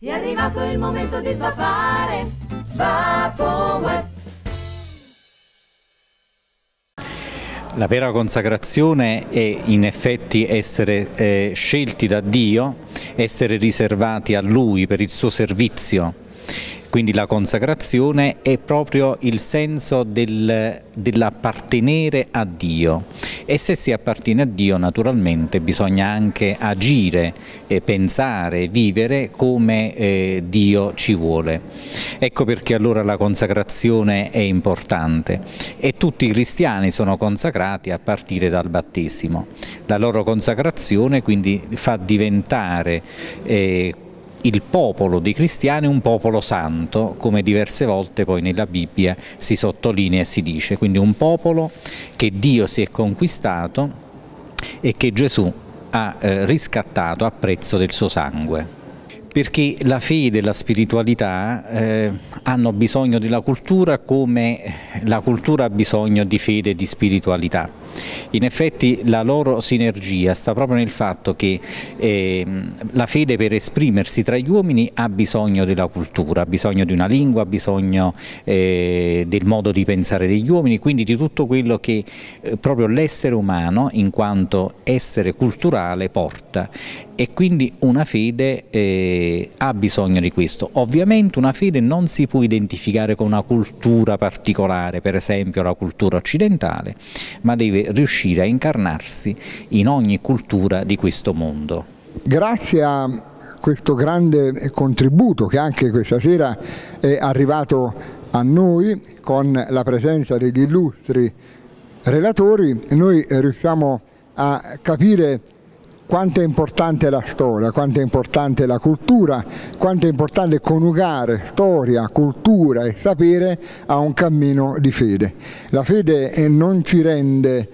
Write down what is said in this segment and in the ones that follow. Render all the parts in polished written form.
È arrivato il momento di svapare, Svapo. La vera consacrazione è in effetti essere scelti da Dio, essere riservati a Lui per il suo servizio. Quindi la consacrazione è proprio il senso dell'appartenere a Dio, e se si appartiene a Dio naturalmente bisogna anche agire, pensare, vivere come Dio ci vuole. Ecco perché allora la consacrazione è importante, e tutti i cristiani sono consacrati a partire dal battesimo. La loro consacrazione quindi fa diventare il popolo dei cristiani un popolo santo, come diverse volte poi nella Bibbia si sottolinea e si dice, quindi un popolo che Dio si è conquistato e che Gesù ha riscattato a prezzo del suo sangue. Perché la fede e la spiritualità hanno bisogno della cultura come la cultura ha bisogno di fede e di spiritualità. In effetti la loro sinergia sta proprio nel fatto che la fede, per esprimersi tra gli uomini, ha bisogno della cultura, ha bisogno di una lingua, ha bisogno del modo di pensare degli uomini, quindi di tutto quello che proprio l'essere umano, in quanto essere culturale, porta. E quindi una fede ha bisogno di questo. Ovviamente una fede non si può identificare con una cultura particolare, per esempio la cultura occidentale, ma deve riuscire a incarnarsi in ogni cultura di questo mondo. Grazie a questo grande contributo che anche questa sera è arrivato a noi con la presenza degli illustri relatori, noi riusciamo a capire quanto è importante la storia, quanto è importante la cultura, quanto è importante coniugare storia, cultura e sapere a un cammino di fede. La fede non ci rende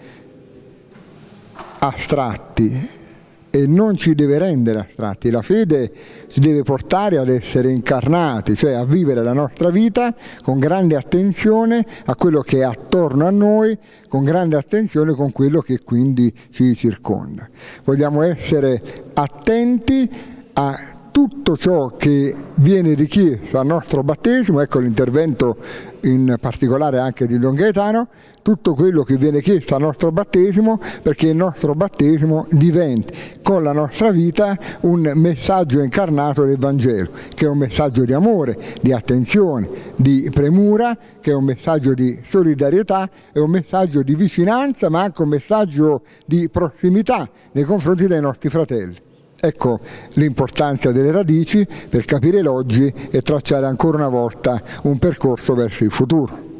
astratti e non ci deve rendere astratti, la fede ci deve portare ad essere incarnati, cioè a vivere la nostra vita con grande attenzione a quello che è attorno a noi, con grande attenzione con quello che quindi ci circonda. Vogliamo essere attenti a tutto ciò che viene richiesto al nostro battesimo, ecco l'intervento in particolare anche di Don Gaetano, tutto quello che viene chiesto al nostro battesimo, perché il nostro battesimo diventi con la nostra vita un messaggio incarnato del Vangelo, che è un messaggio di amore, di attenzione, di premura, che è un messaggio di solidarietà, è un messaggio di vicinanza, ma anche un messaggio di prossimità nei confronti dei nostri fratelli. Ecco l'importanza delle radici per capire l'oggi e tracciare ancora una volta un percorso verso il futuro.